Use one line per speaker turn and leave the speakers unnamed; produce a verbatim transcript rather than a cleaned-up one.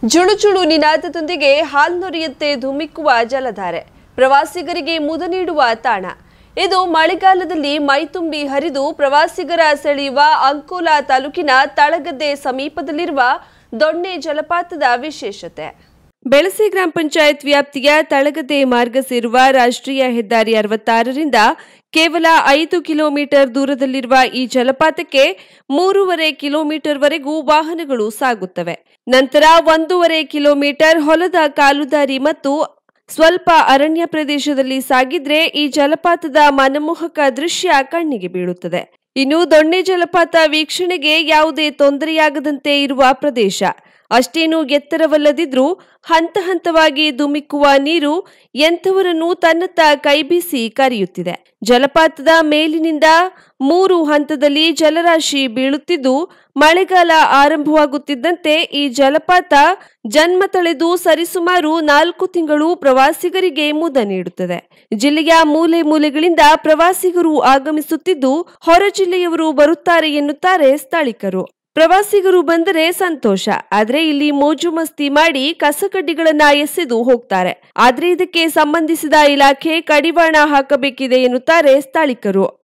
ಜುಳುಜುಳು ನಿನಾದದೊಂದಿಗೆ ಹಾಲ್ನೊರೆಯಂತೆ ಧುಮ್ಮಿಕ್ಕುವ ಜಲಧಾರೆ ಪ್ರವಾಸಿಗರಿಗೆ ಮುದ ನೀಡುವ ತಾಣ. ಇದು ಮಳೆಗಾಲದಲ್ಲಿ ಮೈತುಂಬಿ ಹರಿದು ಪ್ರವಾಸಿಗರ ಸೆಳೆಯುವ ಅಂಕೋಲಾ ತಾಲೂಕಿನ ತಳಗದ್ದೆ ಸಮೀಪದಲ್ಲಿರುವ ದೊಣ್ಣೆ ಜಲಪಾತದ ವಿಶೇಷತೆ. ಬೆಳಸಿ ಗ್ರಾಮ ಪಂಚಾಯತ್ ವ್ಯಾಪ್ತಿಯ ತಳಗದ್ದೆ ಮಾರ್ಗ ಸೇರುವ ರಾಷ್ಟ್ರೀಯ ಹೆದ್ದಾರಿ ಅರವತ್ತಾರರಿಂದ ಕೇವಲ ಐದು ಕಿಲೋಮೀಟರ್ ದೂರದಲ್ಲಿರುವ ಈ ಜಲಪಾತಕ್ಕೆ ಮೂರುವರೆ ಕಿಲೋಮೀಟರ್ವರೆಗೂ ವಾಹನಗಳು ಸಾಗುತ್ತವೆ. ನಂತರ ಒಂದೂವರೆ ಕಿಲೋಮೀಟರ್ ಹೊಲದ ಕಾಲುದಾರಿ ಮತ್ತು ಸ್ವಲ್ಪ ಅರಣ್ಯ ಪ್ರದೇಶದಲ್ಲಿ ಸಾಗಿದ್ರೆ ಈ ಜಲಪಾತದ ಮನಮೋಹಕ ದೃಶ್ಯ ಕಣ್ಣಿಗೆ ಬೀಳುತ್ತದೆ. ಇನ್ನು ದೊಣ್ಣೆ ಜಲಪಾತ ವೀಕ್ಷಣೆಗೆ ಯಾವುದೇ ತೊಂದರೆಯಾಗದಂತೆ ಇರುವ ಪ್ರದೇಶ. ಅಷ್ಟೇನೂ ಎತ್ತರವಲ್ಲದಿದ್ರೂ ಹಂತ ಹಂತವಾಗಿ ಧುಮ್ಮಿಕ್ಕುವ ನೀರು ಎಂಥವರನ್ನು ತನ್ನತ್ತ ಕೈಬೀಸಿ ಕರೆಯುತ್ತಿದೆ. ಜಲಪಾತದ ಮೇಲಿನಿಂದ ಮೂರು ಹಂತದಲ್ಲಿ ಜಲರಾಶಿ ಬೀಳುತ್ತಿದ್ದು, ಮಳೆಗಾಲ ಆರಂಭವಾಗುತ್ತಿದ್ದಂತೆ ಈ ಜಲಪಾತ ಜನ್ಮ ತಳೆದು ಸರಿಸುಮಾರು ನಾಲ್ಕು ತಿಂಗಳು ಪ್ರವಾಸಿಗರಿಗೆ ಮುದ ನೀಡುತ್ತದೆ. ಜಿಲ್ಲೆಯ ಮೂಲೆ ಮೂಲೆಗಳಿಂದ ಪ್ರವಾಸಿಗರು ಆಗಮಿಸುತ್ತಿದ್ದು, ಹೊರ ಜಿಲ್ಲೆಯವರು ಬರುತ್ತಾರೆ ಎನ್ನುತ್ತಾರೆ ಸ್ಥಳೀಕರು. ಪ್ರವಾಸಿಗರು ಬಂದರೆ ಸಂತೋಷ, ಆದ್ರೆ ಇಲ್ಲಿ ಮೋಜು ಮಸ್ತಿ ಮಾಡಿ ಕಸಕಡ್ಡಿಗಳನ್ನ ಎಸೆದು ಹೋಗ್ತಾರೆ. ಆದ್ರೆ ಇದಕ್ಕೆ ಸಂಬಂಧಿಸಿದ ಇಲಾಖೆ ಕಡಿವಾಣ ಹಾಕಬೇಕಿದೆ ಎನ್ನುತ್ತಾರೆ ಸ್ಥಳೀಕರು.